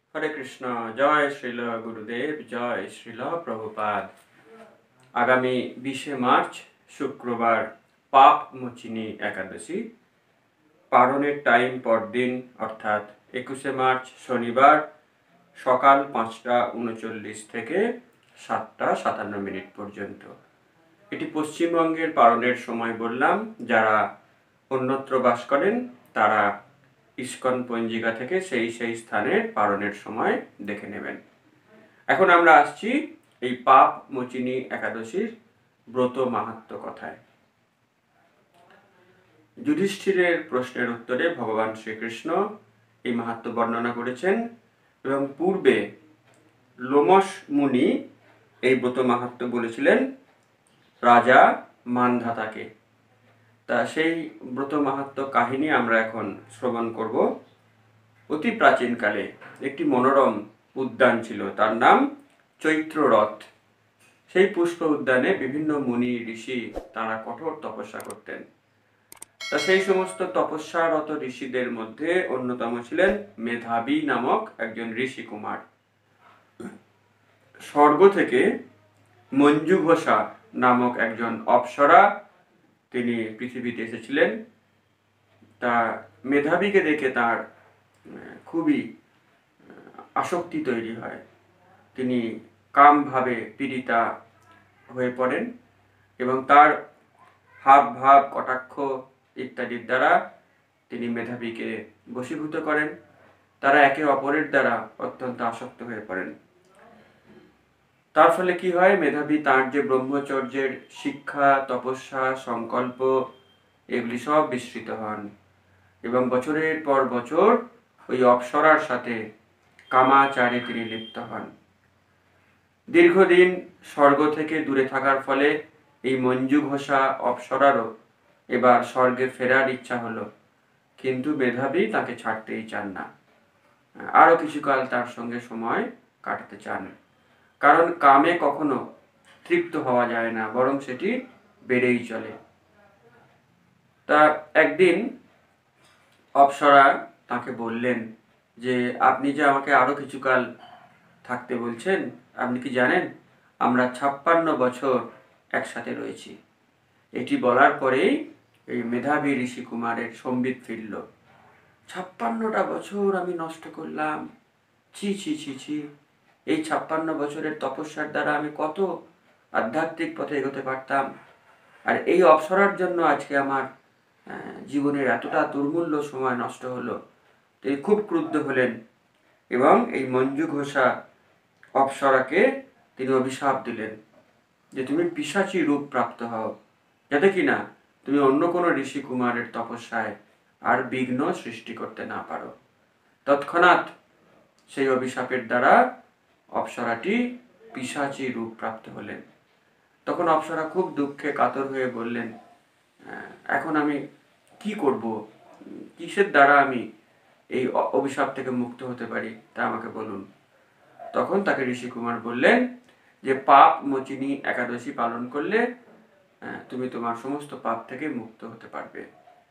হরে কৃষ্ণ। জয় শ্রীল গুরুদেব, জয় শ্রীল প্রভুপাদ। আগামী 20শে মার্চ শুক্রবার পাপ মোচিনী একাদশী। পারণের টাইম পরদিন অর্থাৎ 21শে মার্চ শনিবার সকাল 5টা 39 থেকে 7টা 57 পর্যন্ত। এটি পশ্চিমবঙ্গের পারণের সময় বললাম। যারা অন্যত্র বাস করেন তারা ইস্কন পঞ্জিকা থেকে সেই স্থানের পারণের সময় দেখে নেবেন। এখন আমরা আসছি এই পাপ মোচিনী একাদশীর ব্রত মাহাত্ম্য কথায়। যুধিষ্ঠিরের প্রশ্নের উত্তরে ভগবান শ্রীকৃষ্ণ এই মাহাত্ম্য বর্ণনা করেছেন এবং পূর্বে লোমশ মুনি এই ব্রত মাহাত্ম্য বলেছিলেন রাজা মানধাতাকে। তা সেই ব্রত মাহাত্ম্য কাহিনী আমরা এখন শ্রবণ করব। অতি প্রাচীনকালে একটি মনোরম উদ্যান ছিল, তার নাম চৈত্ররথ। সেই পুষ্প উদ্যানে বিভিন্ন মুনি ঋষি তারা কঠোর তপস্যা করতেন। তা সেই সমস্ত তপস্যারত ঋষিদের মধ্যে অন্যতম ছিলেন মেধাবী নামক একজন ঋষি কুমার। স্বর্গ থেকে মঞ্জু ঘোষা নামক একজন অপ্সরা তিনি পৃথিবীতে এসেছিলেন। তা মেধাবীকে দেখে তার খুবই আসক্তি তৈরি হয়। তিনি কামভাবে পীড়িতা হয়ে পড়েন এবং তার হাব ভাব কটাক্ষ ইত্যাদির দ্বারা তিনি মেধাবীকে বশীভূত করেন। তারা একে অপরের দ্বারা অত্যন্ত আসক্ত হয়ে পড়েন। তার ফলে কি হয়, মেধাবী তার যে ব্রহ্মচর্যের শিক্ষা, তপস্যা, সংকল্প এগুলি সব বিস্মৃত হন এবং বছরের পর বছর ওই অপ্সরার সাথে কামাচারে তিনি লিপ্ত হন। দীর্ঘদিন স্বর্গ থেকে দূরে থাকার ফলে এই মঞ্জু ঘোষা অপ্সরারও এবার স্বর্গে ফেরার ইচ্ছা হলো, কিন্তু মেধাবী তাকে ছাড়তেই চান না। আরো কিছুকাল তার সঙ্গে সময় কাটাতে চান, কারণ কামে কখনো তৃপ্ত হওয়া যায় না, বরং সেটি বেড়েই চলে। তা একদিন অপ্সরা তাকে বললেন যে আপনি যে আমাকে আরো কিছুকাল থাকতে বলছেন, আপনি কি জানেন আমরা 56 বছর একসাথে রয়েছি। এটি বলার পরেই এই মেধাবী ঋষি কুমারের সম্বিত ফিরল। 56টা বছর আমি নষ্ট করলাম, ছি ছি ছি ছি। এই 56 বছরের তপস্যার দ্বারা আমি কত আধ্যাত্মিক পথে এগোতে পারতাম, আর এই অপ্সরার জন্য আজকে আমার জীবনের এতটা দুর্মূল্য সময় নষ্ট হলো। তিনি খুব ক্রুদ্ধ হলেন এবং এই মঞ্জু ঘোষা অপ্সরাকে তিনি অভিশাপ দিলেন যে তুমি পিশাচী রূপ প্রাপ্ত হও, যাতে কিনা তুমি অন্য কোনো ঋষি কুমারের তপস্যায় আর বিঘ্ন সৃষ্টি করতে না পারো। তৎক্ষণাৎ সেই অভিশাপের দ্বারা অপ্সরাটি পিশাচী রূপ প্রাপ্ত হলেন। তখন অপ্সরা খুব দুঃখে কাতর হয়ে বললেন, এখন আমি কি করব, কিসের দ্বারা আমি এই অভিশাপ থেকে মুক্ত হতে পারি তা আমাকে বলুন। তখন তাকে ঋষি কুমার বললেন যে পাপ মোচিনী একাদশী পালন করলে তুমি তোমার সমস্ত পাপ থেকে মুক্ত হতে পারবে।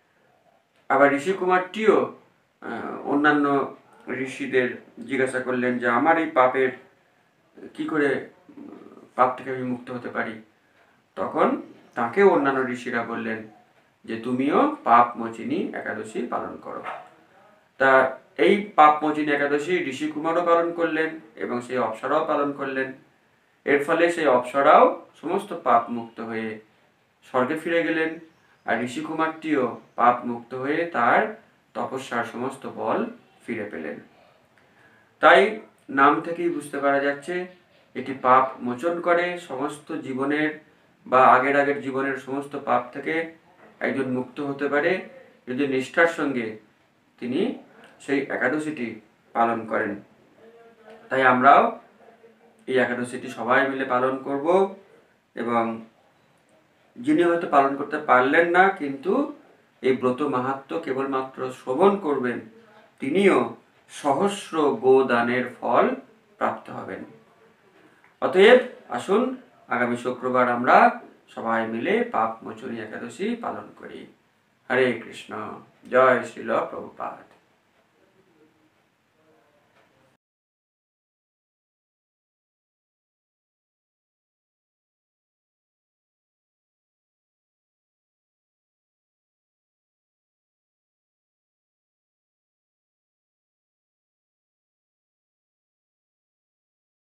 আবার ঋষি কুমারটিও অন্যান্য ঋষিদের জিজ্ঞাসা করলেন যে আমার এই পাপের কি করে পাপ থেকে আমি মুক্ত হতে পারি। তখন তাকে অন্যান্য ঋষিরা বললেন যে তুমিও পাপ মোচিনী একাদশী পালন করো। তা এই পাপ মোচিনী একাদশী ঋষি কুমারও পালন করলেন এবং সেই অপ্সরাও পালন করলেন। এর ফলে সেই অপ্সরাও সমস্ত পাপ মুক্ত হয়ে স্বর্গে ফিরে গেলেন, আর ঋষি কুমারটিও পাপ মুক্ত হয়ে তার তপস্যার সমস্ত বল ফিরে পেলেন। তাই নাম থেকেই বুঝতে পারা যাচ্ছে এটি পাপ মোচন করে। সমস্ত জীবনের বা আগের জীবনের সমস্ত পাপ থেকে একজন মুক্ত হতে পারে যদি নিষ্ঠার সঙ্গে তিনি সেই একাদশীটি পালন করেন। তাই আমরাও এই একাদশীটি সবাই মিলে পালন করব এবং যিনি হয়তো পালন করতে পারলেন না কিন্তু এই ব্রত মাহাত্ম্য কেবলমাত্র শ্রবণ করবেন, তিনিও সহস্র গোদানের ফল প্রাপ্ত হবেন। অতএব আসুন আগামী শুক্রবার আমরা সবাই মিলে পাপ মোচনী একাদশী পালন করি। হরে কৃষ্ণ। জয় শ্রীল প্রভুপাদ।